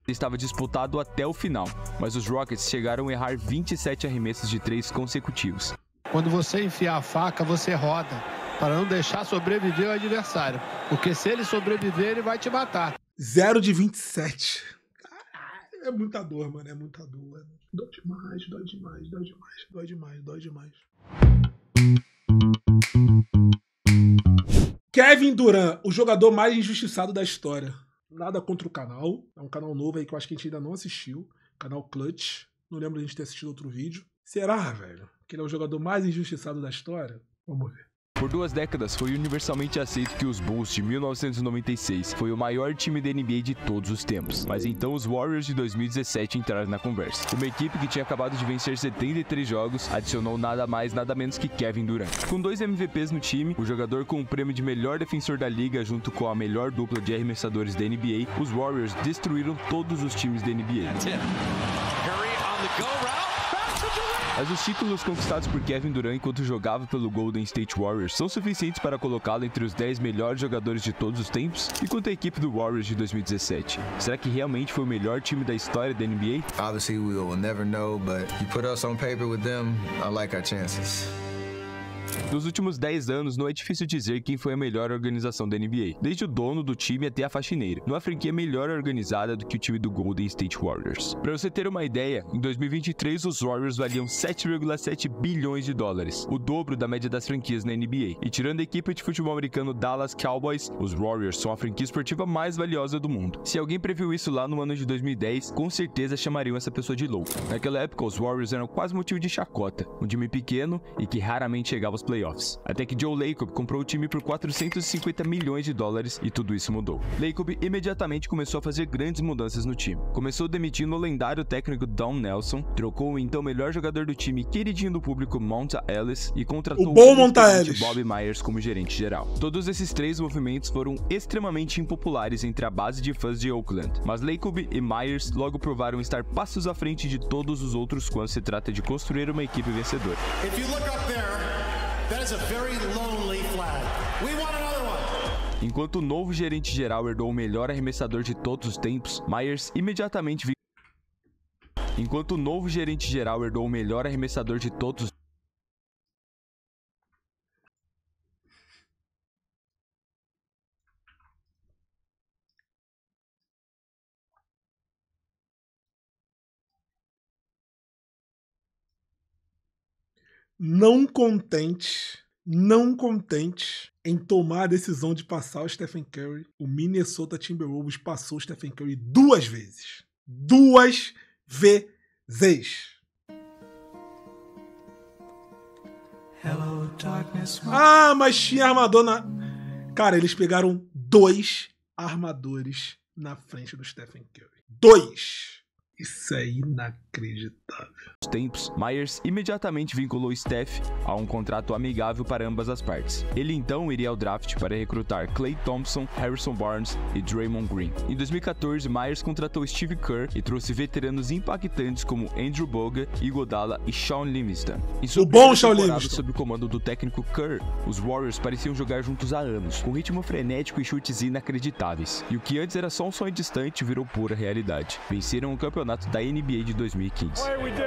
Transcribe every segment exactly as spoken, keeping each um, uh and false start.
estava disputado até o final, mas os Rockets chegaram a errar vinte e sete arremessos de três consecutivos. Quando você enfiar a faca, você roda, para não deixar sobreviver o adversário, porque se ele sobreviver, ele vai te matar. zero de vinte e sete. Caralho, é muita dor, mano, é muita dor. Dói demais, dói demais, dói demais, dói demais, dói demais. Kevin Durant, o jogador mais injustiçado da história. Nada contra o canal. É um canal novo aí que eu acho que a gente ainda não assistiu. Canal Clutch. Não lembro de a gente ter assistido outro vídeo. Será, velho? Que ele é o jogador mais injustiçado da história? Vamos ver. Por duas décadas, foi universalmente aceito que os Bulls de mil novecentos e noventa e seis foi o maior time da N B A de todos os tempos. Mas então os Warriors de dois mil e dezessete entraram na conversa. Uma equipe que tinha acabado de vencer setenta e três jogos adicionou nada mais, nada menos que Kevin Durant. Com dois M V Ps no time, o jogador com o prêmio de melhor defensor da liga junto com a melhor dupla de arremessadores da N B A, os Warriors destruíram todos os times da N B A. Mas os títulos conquistados por Kevin Durant enquanto jogava pelo Golden State Warriors são suficientes para colocá-lo entre os dez melhores jogadores de todos os tempos? E quanto à equipe do Warriors de dois mil e dezessete? Será que realmente foi o melhor time da história da N B A? Obviously we will never know, but you put us on paper with them, I like our chances. Nos últimos dez anos, não é difícil dizer quem foi a melhor organização da N B A, desde o dono do time até a faxineira. Não há franquia melhor organizada do que o time do Golden State Warriors. Para você ter uma ideia, em dois mil e vinte e três os Warriors valiam sete vírgula sete bilhões de dólares, o dobro da média das franquias na N B A. E tirando a equipe de futebol americano Dallas Cowboys, os Warriors são a franquia esportiva mais valiosa do mundo. Se alguém previu isso lá no ano de dois mil e dez, com certeza chamariam essa pessoa de louco. Naquela época, os Warriors eram quase motivo de chacota, um time pequeno e que raramente chegava aos playoffs. Até que Joe Lacob comprou o time por quatrocentos e cinquenta milhões de dólares e tudo isso mudou. Lacob imediatamente começou a fazer grandes mudanças no time. Começou demitindo o lendário técnico Don Nelson, trocou o então melhor jogador do time, queridinho do público Monta Ellis, e contratou o bom Monta Ellis, Bob Myers como gerente geral. Todos esses três movimentos foram extremamente impopulares entre a base de fãs de Oakland, mas Lacob e Myers logo provaram estar passos à frente de todos os outros quando se trata de construir uma equipe vencedora. If you look up there, that is a very lonely flag. We want another one. Enquanto o novo gerente geral herdou o melhor arremessador de todos os tempos, Myers imediatamente vi... Enquanto o novo gerente geral herdou o melhor arremessador de todos os Não contente, não contente em tomar a decisão de passar o Stephen Curry, o Minnesota Timberwolves passou o Stephen Curry duas vezes. Duas vezes. Hello, darkness, ah, mas tinha armador na... Cara, eles pegaram dois armadores na frente do Stephen Curry. Dois! Isso é inacreditável. Tempos, Myers imediatamente vinculou Steph a um contrato amigável para ambas as partes. Ele então iria ao draft para recrutar Klay Thompson, Harrison Barnes e Draymond Green. Em dois mil e quatorze, Myers contratou Steve Kerr e trouxe veteranos impactantes como Andrew Bogut, Iguodala e Shaun Livingston. O bom Shaun Livingston. Sob o comando do técnico Kerr, os Warriors pareciam jogar juntos há anos, com ritmo frenético e chutes inacreditáveis. E o que antes era só um sonho distante virou pura realidade. Venceram o campeonato da N B A de dois mil e quinze.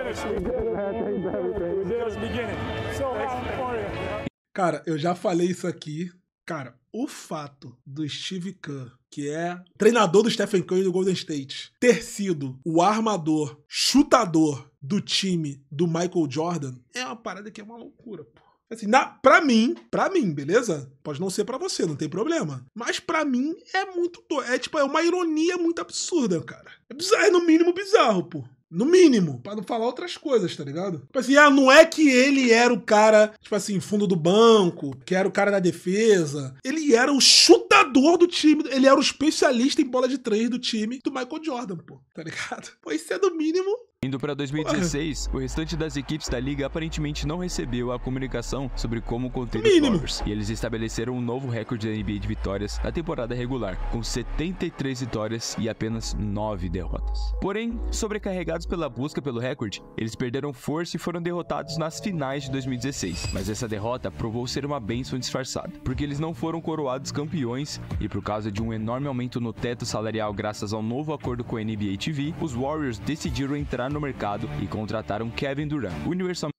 Cara, eu já falei isso aqui. Cara, o fato do Steve Kerr, que é treinador do Stephen Curry do Golden State, ter sido o armador, chutador do time do Michael Jordan, é uma parada que é uma loucura, pô. Assim, na, pra mim, pra mim, beleza? Pode não ser pra você, não tem problema. Mas pra mim é muito doido. É tipo, é uma ironia muito absurda, cara. É bizarro, é no mínimo bizarro, pô. No mínimo, pra não falar outras coisas, tá ligado? Tipo assim, ah, não é que ele era o cara, tipo assim, fundo do banco, que era o cara da defesa. Ele era o chutador do time, ele era o especialista em bola de três do time do Michael Jordan, pô, tá ligado? Pô, isso é no mínimo Indo para dois mil e dezesseis, o restante das equipes da liga aparentemente não recebeu a comunicação sobre como conter os Warriors, e eles estabeleceram um novo recorde da N B A de vitórias na temporada regular, com setenta e três vitórias e apenas nove derrotas. Porém, sobrecarregados pela busca pelo recorde, eles perderam força e foram derrotados nas finais de dois mil e dezesseis, mas essa derrota provou ser uma bênção disfarçada, porque eles não foram coroados campeões e por causa de um enorme aumento no teto salarial graças ao novo acordo com a N B A T V, os Warriors decidiram entrar no mercado e contrataram Kevin Durant, universalmente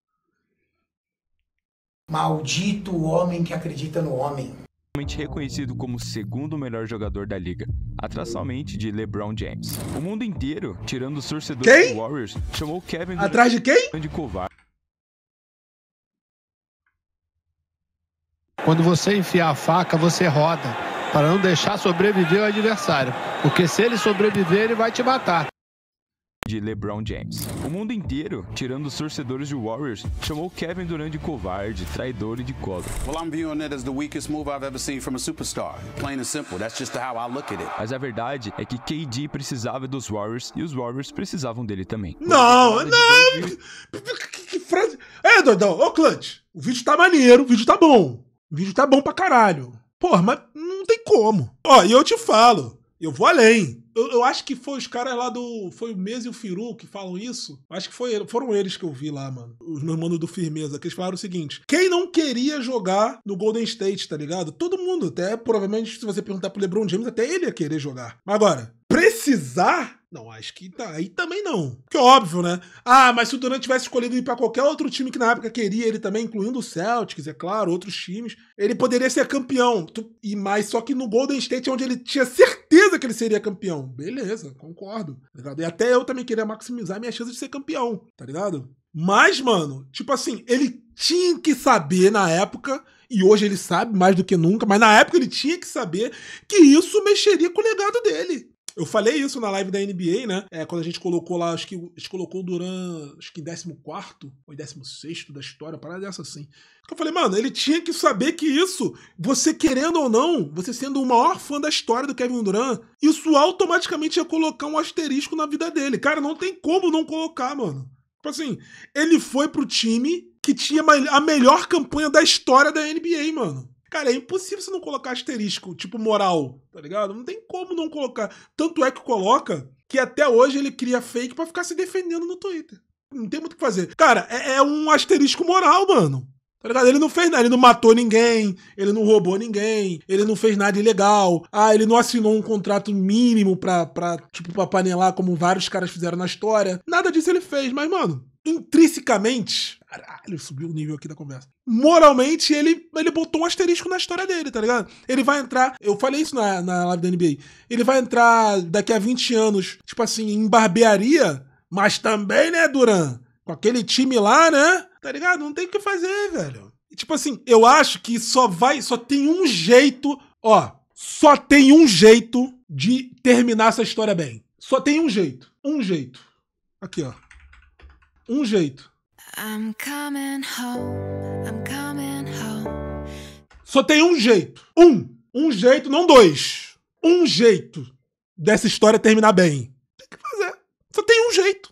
Maldito o homem que acredita no homem. reconhecido como o segundo melhor jogador da liga, atrás somente de LeBron James. O mundo inteiro, tirando os torcedores Quem? do Warriors, chamou Kevin Durant Atrás de quem? de covarde. Quando você enfiar a faca, você roda, para não deixar sobreviver o adversário. Porque se ele sobreviver, ele vai te matar. De LeBron James. O mundo inteiro, tirando os torcedores de Warriors, chamou Kevin Durant de covarde, traidor e de cobra. Well, I'm viewing it as the weakest move I've ever seen from a superstar. Plain and simple. That's just how I look at it. Mas a verdade é que K D precisava dos Warriors e os Warriors precisavam dele também. Não, não. Que, que frase. É, doidão. Ô, Clutch, o vídeo tá maneiro, o vídeo tá bom. O vídeo tá bom pra caralho. Porra, mas não tem como. Ó, e eu te falo, eu vou além. Eu, eu acho que foi os caras lá do... Foi o Mez e o Firu que falam isso. Acho que foi, foram eles que eu vi lá, mano. Os meus manos do Firmeza. Que eles falaram o seguinte. Quem não queria jogar no Golden State, tá ligado? Todo mundo. Até, provavelmente, se você perguntar pro LeBron James, até ele ia querer jogar. Mas agora, precisar... Não, acho que tá, aí também não. Porque óbvio, né? Ah, mas se o Durant tivesse escolhido ir pra qualquer outro time que na época queria ele também, incluindo o Celtics, é claro, outros times, ele poderia ser campeão. E mais, só que no Golden State, onde ele tinha certeza que ele seria campeão. Beleza, concordo. Tá ligado? E até eu também queria maximizar minha chance de ser campeão, tá ligado? Mas, mano, tipo assim, ele tinha que saber na época, e hoje ele sabe mais do que nunca, mas na época ele tinha que saber que isso mexeria com o legado dele. Eu falei isso na live da N B A, né? É, quando a gente colocou lá, acho que a gente colocou o Durant, acho que em décimo quarto ou décimo sexto da história, parada dessa assim. Eu falei, mano, ele tinha que saber que isso, você querendo ou não, você sendo o maior fã da história do Kevin Durant, isso automaticamente ia colocar um asterisco na vida dele. Cara, não tem como não colocar, mano. Tipo assim, ele foi pro time que tinha a melhor campanha da história da N B A, mano. Cara, é impossível você não colocar asterisco, tipo moral, tá ligado? Não tem como não colocar. Tanto é que coloca que até hoje ele cria fake pra ficar se defendendo no Twitter. Não tem muito o que fazer. Cara, é, é um asterisco moral, mano. Tá ligado? Ele não fez nada, ele não matou ninguém, ele não roubou ninguém, ele não fez nada ilegal. Ah, ele não assinou um contrato mínimo pra, pra tipo, pra panelar como vários caras fizeram na história. Nada disso ele fez, mas, mano, intrinsecamente... Caralho, subiu o nível aqui da conversa. Moralmente, ele, ele botou um asterisco na história dele, tá ligado? Ele vai entrar... Eu falei isso na, na live da N B A. Ele vai entrar daqui a vinte anos, tipo assim, em barbearia, mas também, né, Durant? Com aquele time lá, né? Tá ligado? Não tem o que fazer, velho. E, tipo assim, eu acho que só vai... Só tem um jeito... Ó, só tem um jeito de terminar essa história bem. Só tem um jeito. Um jeito. Aqui, ó. Um jeito. I'm coming home, I'm coming home. Só tem um jeito. Um. Um jeito, não dois. Um jeito dessa história terminar bem. Tem que fazer. Só tem um jeito.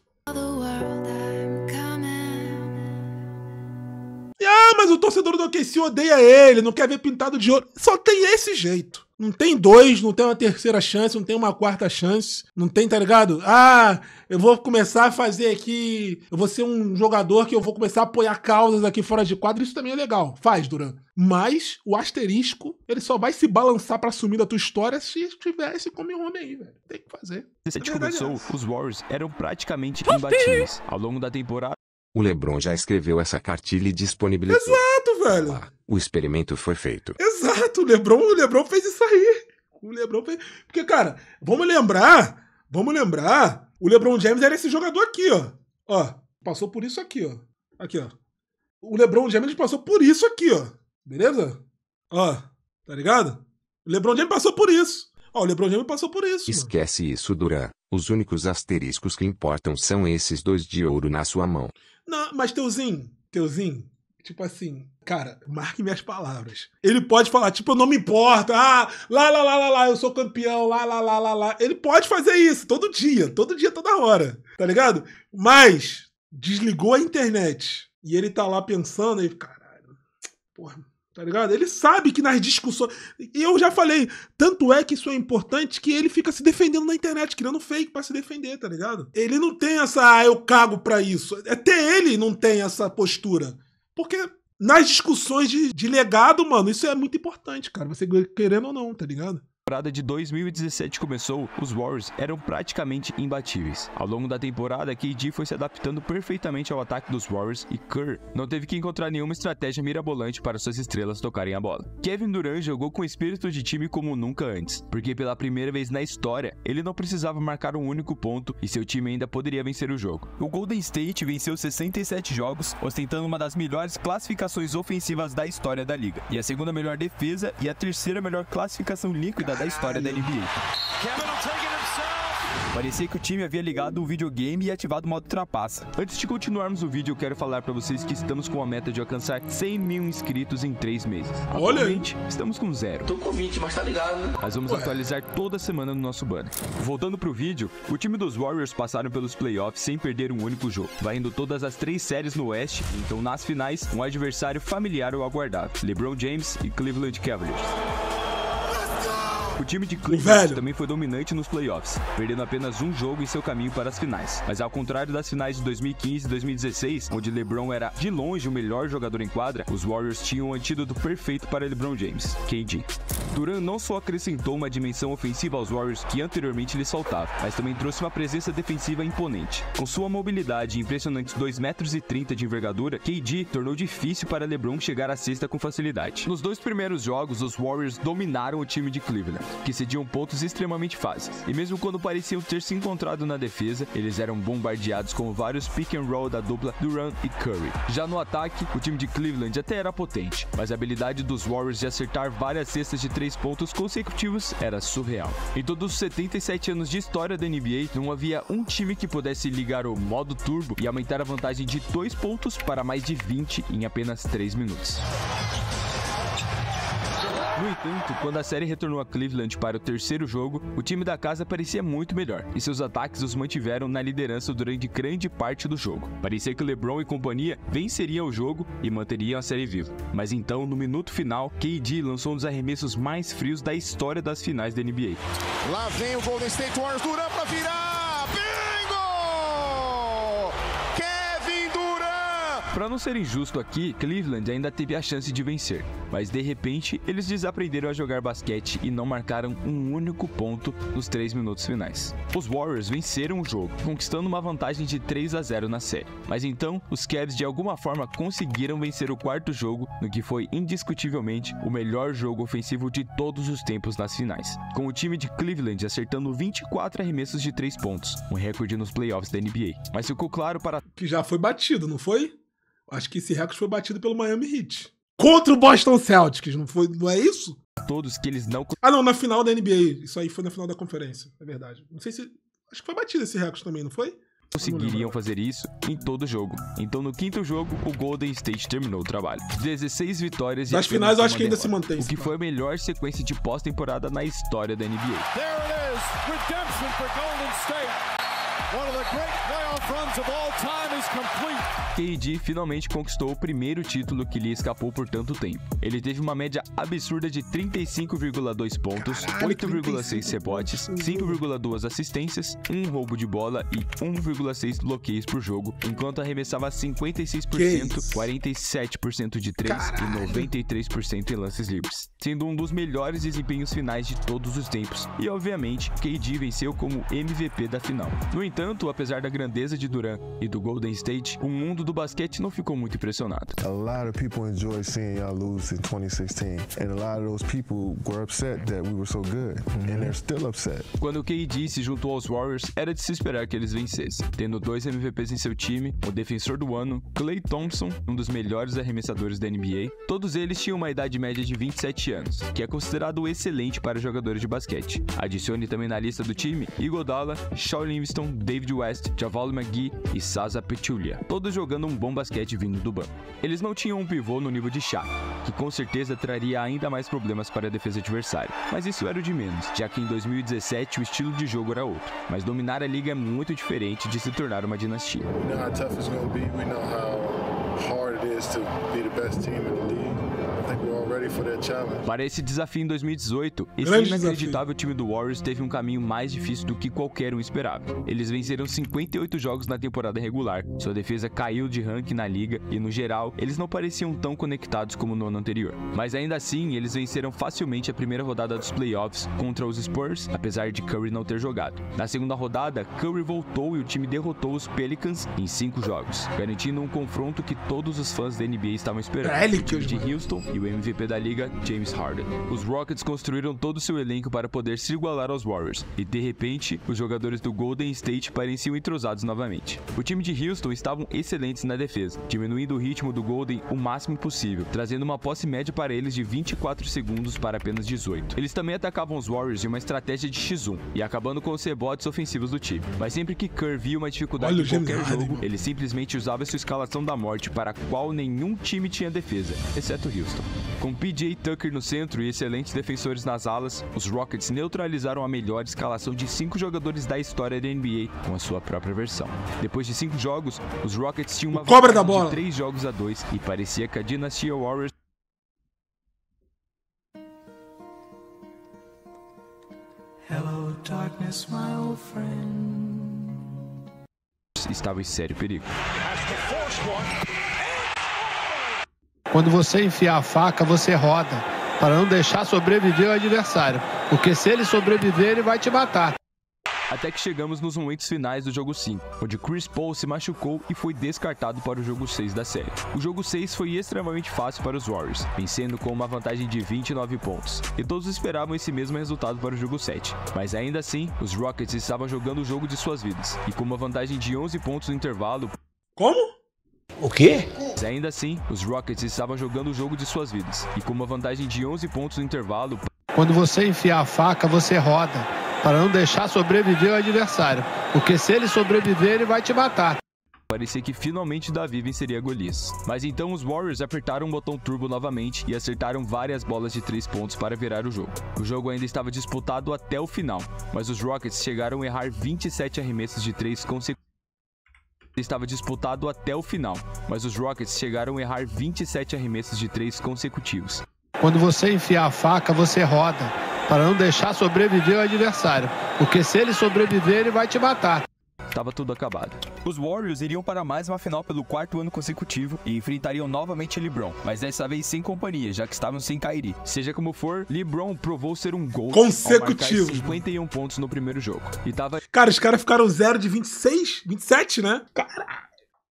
E, ah, mas o torcedor do O K C odeia ele, não quer ver pintado de ouro. Só tem esse jeito. Não tem dois, não tem uma terceira chance, não tem uma quarta chance. Não tem, tá ligado? Ah, eu vou começar a fazer aqui... Eu vou ser um jogador que eu vou começar a apoiar causas aqui fora de quadro. Isso também é legal. Faz, Durant. Mas o asterisco, ele só vai se balançar pra assumir da tua história se tiver esse come home aí, velho. Tem que fazer. Desde que começou, os Warriors eram praticamente imbatíveis. Ao longo da temporada... O LeBron já escreveu essa cartilha e disponibilizou. Exato, velho. Ah, o experimento foi feito. Exato, o LeBron, o LeBron fez isso aí. O LeBron fez... Porque, cara, vamos lembrar, vamos lembrar, o LeBron James era esse jogador aqui, ó. Ó, passou por isso aqui, ó. Aqui, ó. O LeBron James passou por isso aqui, ó. Beleza? Ó, tá ligado? O LeBron James passou por isso. Ó, o LeBron James passou por isso. Esquece mano. Isso, Durant. Os únicos asteriscos que importam são esses dois de ouro na sua mão. Não, mas Teuzinho, Teuzinho, tipo assim, cara, marque minhas palavras. Ele pode falar, tipo, eu não me importo, ah, lá, lá, lá, lá, lá, eu sou campeão, lá, lá, lá, lá, lá. Ele pode fazer isso todo dia, todo dia, toda hora, tá ligado? Mas desligou a internet e ele tá lá pensando e, caralho, porra, tá ligado? Ele sabe que nas discussões... E eu já falei, tanto é que isso é importante que ele fica se defendendo na internet, criando fake pra se defender, tá ligado? Ele não tem essa, ah, eu cago pra isso. Até ele não tem essa postura. Porque nas discussões de, de legado, mano, isso é muito importante, cara. Você querendo ou não, tá ligado? A temporada de dois mil e dezessete começou, os Warriors eram praticamente imbatíveis. Ao longo da temporada, K D foi se adaptando perfeitamente ao ataque dos Warriors e Kerr não teve que encontrar nenhuma estratégia mirabolante para suas estrelas tocarem a bola. Kevin Durant jogou com espírito de time como nunca antes, porque pela primeira vez na história, ele não precisava marcar um único ponto e seu time ainda poderia vencer o jogo. O Golden State venceu sessenta e sete jogos, ostentando uma das melhores classificações ofensivas da história da liga, e a segunda melhor defesa e a terceira melhor classificação líquida da história da N B A. Parecia que o time havia ligado o videogame e ativado o modo trapaça. Antes de continuarmos o vídeo, eu quero falar pra vocês que estamos com a meta de alcançar cem mil inscritos em três meses. Olha! Atualmente, estamos com zero. Tô com vinte, mas tá ligado, né? Mas vamos Ué. atualizar toda semana no nosso banner. Voltando pro vídeo, o time dos Warriors passaram pelos playoffs sem perder um único jogo, varrendo todas as três séries no Oeste, então nas finais, um adversário familiar o aguardava: LeBron James e Cleveland Cavaliers. O time de Cleveland também foi dominante nos playoffs, perdendo apenas um jogo em seu caminho para as finais. Mas ao contrário das finais de dois mil e quinze e dois mil e dezesseis, onde LeBron era de longe o melhor jogador em quadra, os Warriors tinham o antídoto perfeito para LeBron James, K D. Durant não só acrescentou uma dimensão ofensiva aos Warriors que anteriormente lhes faltava, mas também trouxe uma presença defensiva imponente. Com sua mobilidade e impressionantes dois metros e trinta de envergadura, K D tornou difícil para LeBron chegar à cesta com facilidade. Nos dois primeiros jogos, os Warriors dominaram o time de Cleveland, que cediam pontos extremamente fáceis. E mesmo quando pareciam ter se encontrado na defesa, eles eram bombardeados com vários pick and roll da dupla Durant e Curry. Já no ataque, o time de Cleveland até era potente, mas a habilidade dos Warriors de acertar várias cestas de três pontos consecutivos era surreal. Em todos os setenta e sete anos de história da N B A, não havia um time que pudesse ligar o modo turbo e aumentar a vantagem de dois pontos para mais de vinte em apenas três minutos. No entanto, quando a série retornou a Cleveland para o terceiro jogo, o time da casa parecia muito melhor, e seus ataques os mantiveram na liderança durante grande parte do jogo. Parecia que LeBron e companhia venceriam o jogo e manteriam a série viva. Mas então, no minuto final, K D lançou um dos arremessos mais frios da história das finais da N B A. Lá vem o Golden State Warriors, Durant pra virar! Para não ser injusto aqui, Cleveland ainda teve a chance de vencer, mas de repente eles desaprenderam a jogar basquete e não marcaram um único ponto nos três minutos finais. Os Warriors venceram o jogo, conquistando uma vantagem de três a zero na série, mas então os Cavs de alguma forma conseguiram vencer o quarto jogo, no que foi indiscutivelmente o melhor jogo ofensivo de todos os tempos nas finais, com o time de Cleveland acertando vinte e quatro arremessos de três pontos, um recorde nos playoffs da N B A. Mas ficou claro para... Que já foi batido, não foi? Acho que esse recorde foi batido pelo Miami Heat. Contra o Boston Celtics, não foi? Não é isso? Todos que eles não... Ah, não, na final da N B A. Isso aí foi na final da conferência, é verdade. Não sei se... Acho que foi batido esse recorde também, não foi? Conseguiriam fazer isso em todo jogo. Então no quinto jogo, o Golden State terminou o trabalho. dezesseis vitórias e nas finais eu acho que ainda se mantém. O que foi a melhor sequência de pós-temporada na história da N B A. There it is, redemption for Golden State. One of the great playoff runs of all time is complete. K D finalmente conquistou o primeiro título que lhe escapou por tanto tempo. Ele teve uma média absurda de trinta e cinco vírgula dois pontos, oito vírgula seis rebotes, cinco vírgula dois assistências, um roubo de bola e um vírgula seis bloqueios por jogo, enquanto arremessava cinquenta e seis por cento, quarenta e sete por cento de três e noventa e três por cento em lances livres, sendo um dos melhores desempenhos finais de todos os tempos. E obviamente, K D venceu como M V P da final. No entanto, apesar da grandeza de Durant e do Golden State, o mundo do basquete não ficou muito impressionado. A lot of people enjoyed seeing y'all lose in twenty sixteen, and a lot of those people were upset that we were so good, and they're still upset. Quando o K D se juntou aos Warriors, era de se esperar que eles vencessem, tendo dois M V Ps em seu time, o defensor do ano, Klay Thompson, um dos melhores arremessadores da N B A. Todos eles tinham uma idade média de vinte e sete anos, que é considerado excelente para jogadores de basquete. Adicione também na lista do time Iguodala, Shaun Livingston, David West, Javale McGee e Zaza Pachulia, todos jogando um bom basquete vindo do banco. Eles não tinham um pivô no nível de Shaq, que com certeza traria ainda mais problemas para a defesa adversária, mas isso era o de menos, já que em dois mil e dezessete o estilo de jogo era outro, mas dominar a liga é muito diferente de se tornar uma dinastia. We know how tough it's going to be. We know how hard it is to be the best team in the league. I think we're all ready for that challenge. Para esse desafio em dois mil e dezoito, esse Grande inacreditável time do Warriors teve um caminho mais difícil do que qualquer um esperava. Eles venceram cinquenta e oito jogos na temporada regular, sua defesa caiu de ranking na liga e, no geral, eles não pareciam tão conectados como no ano anterior. Mas ainda assim, eles venceram facilmente a primeira rodada dos playoffs contra os Spurs, apesar de Curry não ter jogado. Na segunda rodada, Curry voltou e o time derrotou os Pelicans em cinco jogos, garantindo um confronto que todos os fãs da N B A estavam esperando. Pelicans, o time de Houston e o M V P da liga, James Harden. Os Rockets construíram todo o seu elenco para poder se igualar aos Warriors, e de repente, os jogadores do Golden State pareciam entrosados novamente. O time de Houston estavam excelentes na defesa, diminuindo o ritmo do Golden o máximo possível, trazendo uma posse média para eles de vinte e quatro segundos para apenas dezoito. Eles também atacavam os Warriors em uma estratégia de xis um, e acabando com os rebotes ofensivos do time. Mas sempre que Kerr via uma dificuldade Olha em qualquer Harden, jogo, mano. ele simplesmente usava sua escalação da morte para a qual nenhum time tinha defesa, exceto Houston. Com P J Tucker no centro e excelentes defensores nas alas, os Rockets neutralizaram a melhor escalação de cinco jogadores da história da N B A com a sua própria versão. Depois de cinco jogos, os Rockets tinham uma Cobra da vantagem bola. de três jogos a dois e parecia que a dinastia Warriors Hello, darkness, my old friend. estava em sério perigo. Quando você enfiar a faca, você roda, para não deixar sobreviver o adversário, porque se ele sobreviver, ele vai te matar. Até que chegamos nos momentos finais do jogo cinco, onde Chris Paul se machucou e foi descartado para o jogo seis da série. O jogo seis foi extremamente fácil para os Warriors, vencendo com uma vantagem de vinte e nove pontos, e todos esperavam esse mesmo resultado para o jogo sete. Mas ainda assim, os Rockets estavam jogando o jogo de suas vidas, e com uma vantagem de onze pontos no intervalo... Como? O quê? Mas ainda assim, os Rockets estavam jogando o jogo de suas vidas, e com uma vantagem de onze pontos no intervalo... Quando você enfiar a faca, você roda, para não deixar sobreviver o adversário, porque se ele sobreviver, ele vai te matar. Parecia que finalmente Davi venceria Golias. Mas então os Warriors apertaram o botão turbo novamente e acertaram várias bolas de três pontos para virar o jogo. O jogo ainda estava disputado até o final, mas os Rockets chegaram a errar vinte e sete arremessos de três consecutivos. Estava disputado até o final, mas os Rockets chegaram a errar vinte e sete arremessos de três consecutivos. Quando você enfiar a faca, você roda, para não deixar sobreviver o adversário, porque se ele sobreviver, ele vai te matar. Tava tudo acabado. Os Warriors iriam para mais uma final pelo quarto ano consecutivo e enfrentariam novamente LeBron, mas dessa vez sem companhia, já que estavam sem Kyrie. Seja como for, LeBron provou ser um gol consecutivo, ao marcar cinquenta e um pontos no primeiro jogo. E tava... Cara, os caras ficaram zero de vinte e seis, vinte e sete, né? Caralho.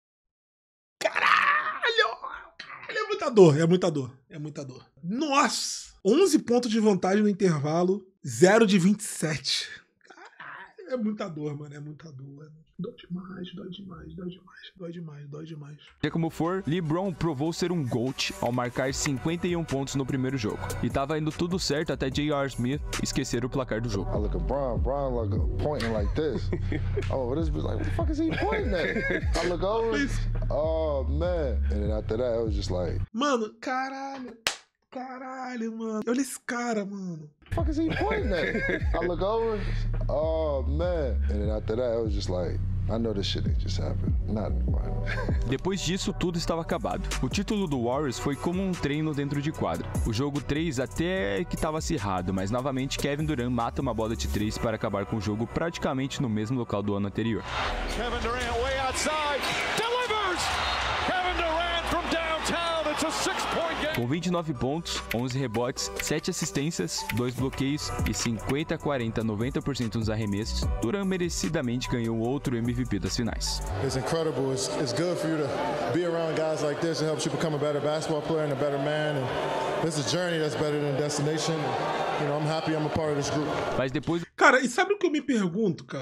Caralho. Caralho, é muita dor, é muita dor, é muita dor. Nossa! onze pontos de vantagem no intervalo, zero de vinte e sete. Caralho, é muita dor, mano, é muita dor. Dói demais, dói demais, dói demais, dói demais, dói demais. Seja como for, LeBron provou ser um GOAT ao marcar cinquenta e um pontos no primeiro jogo. E tava indo tudo certo até J R. Smith esquecer o placar do jogo. I look at Bron, Bron like pointing like this. Oh, this was like, what the fuck is he pointing at? I look over, oh man. And then after that, it was just like... Mano, caralho. Caralho, mano. Olha esse cara, mano. What the fuck is he pointing at? I look over, oh man. And then after that, it was just like, I know this shit ain't just happened. Not Depois disso, tudo estava acabado. O título do Warriors foi como um treino dentro de quadra. O jogo três até que estava acirrado, mas novamente Kevin Durant mata uma bola de três para acabar com o jogo praticamente no mesmo local do ano anterior. Kevin Durant way outside, delivers! Kevin Durant from downtown, it's a six-point game. Com vinte e nove pontos, onze rebotes, sete assistências, dois bloqueios e cinquenta, quarenta, noventa por cento nos arremessos, Durant merecidamente ganhou outro M V P das finais. It's incredible. It's, it's good for you to be around guys like this. It helps you become a better basketball player and a better man. And this is a journey that's better than a destination. You know, I'm happy I'm a part of this group. Mas depois... Cara, e sabe o que eu me pergunto, cara?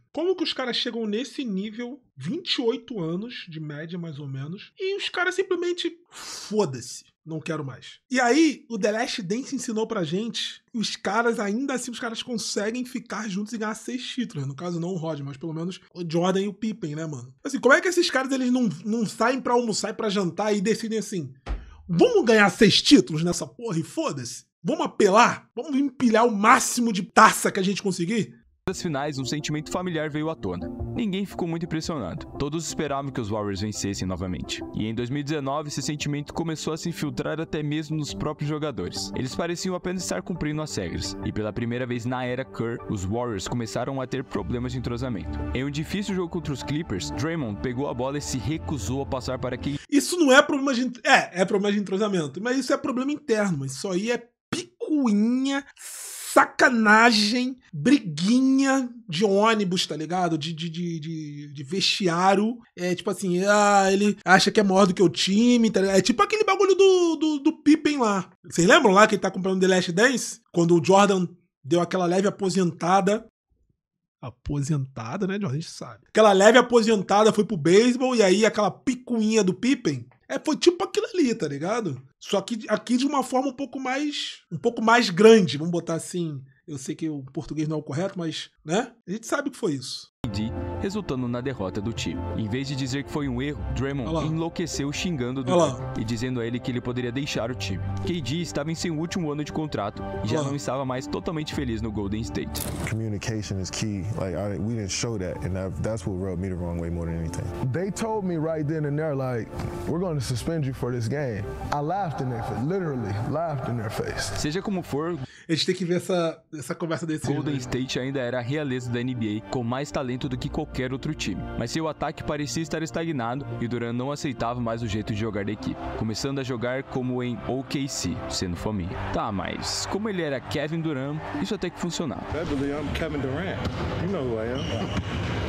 Como que os caras chegam nesse nível, vinte e oito anos de média mais ou menos, e os caras simplesmente foda-se, não quero mais. E aí, o The Last Dance ensinou pra gente, os caras, ainda assim, os caras conseguem ficar juntos e ganhar seis títulos. No caso, não o Rod, mas pelo menos o Jordan e o Pippen, né, mano? Assim, como é que esses caras, eles não, não saem pra almoçar e pra jantar e decidem assim, vamos ganhar seis títulos nessa porra e foda-se? Vamos apelar? Vamos empilhar o máximo de taça que a gente conseguir? Das finais, um sentimento familiar veio à tona. Ninguém ficou muito impressionado. Todos esperavam que os Warriors vencessem novamente. E em dois mil e dezenove, esse sentimento começou a se infiltrar até mesmo nos próprios jogadores. Eles pareciam apenas estar cumprindo as regras. E pela primeira vez na era Kerr, os Warriors começaram a ter problemas de entrosamento. Em um difícil jogo contra os Clippers, Draymond pegou a bola e se recusou a passar para quem... Isso não é problema de... É, é problema de entrosamento. Mas isso é problema interno. Isso aí é picuinha... sacanagem, briguinha de ônibus, tá ligado? De, de, de, de, de vestiário. É tipo assim, ah, ele acha que é maior do que o time, tá ligado? É tipo aquele bagulho do, do, do Pippen lá. Vocês lembram lá que ele tá comprando The Last Dance? Quando o Jordan deu aquela leve aposentada. Aposentada, né, Jordan? A gente sabe. Aquela leve aposentada foi pro beisebol e aí aquela picuinha do Pippen. É, foi tipo aquilo ali, tá ligado? Só que aqui de uma forma um pouco mais... Um pouco mais grande, vamos botar assim... Eu sei que o português não é o correto, mas... né? A gente sabe que foi isso. Resultando na derrota do time. Em vez de dizer que foi um erro, Draymond enlouqueceu xingando Durant e dizendo a ele que ele poderia deixar o time. K D estava em seu último ano de contrato e já não estava mais totalmente feliz no Golden State. Communication is key. Like I, we didn't show that, and that, that's what rubbed me the wrong way more than anything. They told me right then and there, like, we're going to suspend you for this game. I laughed in their face, literally laughed in their face. Seja como for, a gente tem que ver essa, essa conversa desse Golden né? State ainda era a realeza da N B A com mais talento do que qualquer outro time, mas seu ataque parecia estar estagnado e Durant não aceitava mais o jeito de jogar da equipe, começando a jogar como em O K C, sendo fominha. Tá, mas como ele era Kevin Durant, isso até que funcionava. I'm Kevin Durant. You know who I am.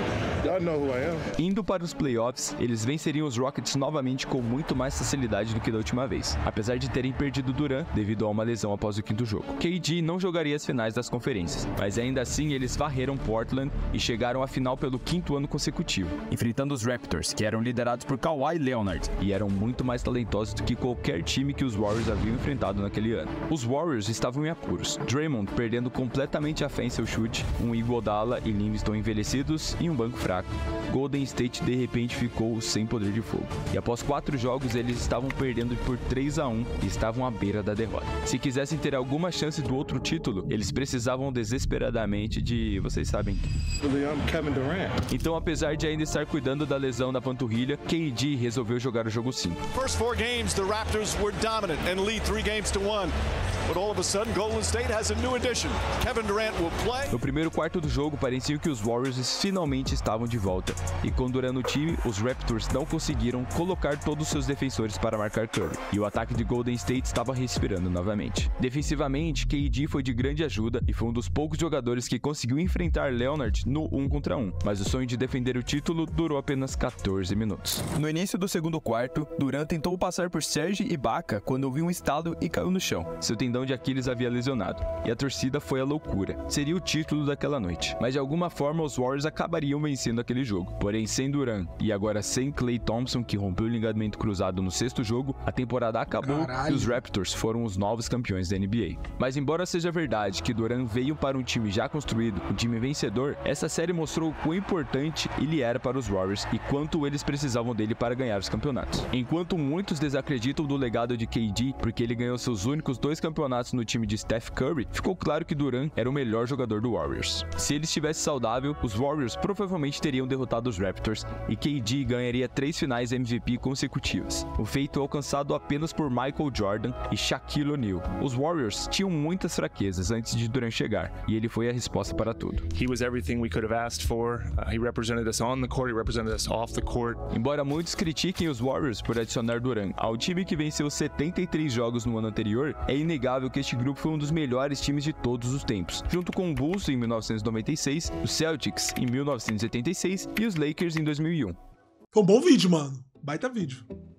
Indo para os playoffs, eles venceriam os Rockets novamente com muito mais facilidade do que da última vez, apesar de terem perdido Durant devido a uma lesão após o quinto jogo. K D não jogaria as finais das conferências, mas ainda assim eles varreram Portland e chegaram à final pelo quinto ano consecutivo, enfrentando os Raptors, que eram liderados por Kawhi Leonard e eram muito mais talentosos do que qualquer time que os Warriors haviam enfrentado naquele ano. Os Warriors estavam em apuros, Draymond perdendo completamente a fé em seu chute, um Iguodala e Livingston envelhecidos e um banco fraco. Golden State de repente ficou sem poder de fogo. E após quatro jogos eles estavam perdendo por três a um e estavam à beira da derrota. Se quisessem ter alguma chance do outro título, eles precisavam desesperadamente de... vocês sabem. Kevin Durant. Então, apesar de ainda estar cuidando da lesão da panturrilha, K D resolveu jogar o jogo cinco. First four games, the Raptors were dominant and lead three games to one. But all of a sudden, Golden State has a new addition. Kevin Durant will play. No primeiro quarto do jogo, parecia que os Warriors finalmente estavam de volta. E com Durant no time, os Raptors não conseguiram colocar todos os seus defensores para marcar Curry. E o ataque de Golden State estava respirando novamente. Defensivamente, K D foi de grande ajuda e foi um dos poucos jogadores que conseguiu enfrentar Leonard no um contra um. Mas o sonho de defender o título durou apenas quatorze minutos. No início do segundo quarto, Durant tentou passar por Serge Ibaka quando ouviu um estalo e caiu no chão. Seu tendão de Aquiles havia lesionado. E a torcida foi à loucura. Seria o título daquela noite. Mas de alguma forma os Warriors acabariam vencendo aquele jogo. Porém, sem Durant e agora sem Klay Thompson, que rompeu o ligamento cruzado no sexto jogo, a temporada acabou. Caralho. E os Raptors foram os novos campeões da N B A. Mas embora seja verdade que Durant veio para um time já construído, um time vencedor, essa série mostrou o quão importante ele era para os Warriors e quanto eles precisavam dele para ganhar os campeonatos. Enquanto muitos desacreditam do legado de K D porque ele ganhou seus únicos dois campeonatos no time de Steph Curry, ficou claro que Durant era o melhor jogador do Warriors. Se ele estivesse saudável, os Warriors provavelmente teriam derrotado os Raptors e K D ganharia três finais M V P consecutivas. O feito alcançado apenas por Michael Jordan e Shaquille O'Neal. Os Warriors tinham muitas fraquezas antes de Durant chegar e ele foi a resposta para tudo. He was everything we could have asked for. Uh, he represented us on the court, he represented us off the court. Embora muitos critiquem os Warriors por adicionar Durant ao time que venceu setenta e três jogos no ano anterior, é inegável que este grupo foi um dos melhores times de todos os tempos, junto com o Bulls em mil novecentos e noventa e seis, os Celtics em mil novecentos e setenta e seis e os Lakers em dois mil e um. Foi um bom vídeo, mano. Baita vídeo.